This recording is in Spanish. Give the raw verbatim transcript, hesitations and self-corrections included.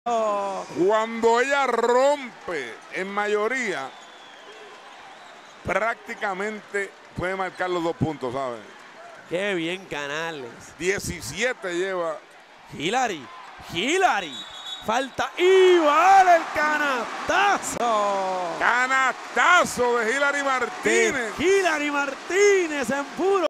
Oh. Cuando ella rompe en mayoría, prácticamente puede marcar los dos puntos, ¿sabes? Qué bien, Canales. diecisiete lleva. Hillary, Hillary. Falta y vale el canastazo. Canastazo de Hillary Martínez. De Hillary Martínez en puro.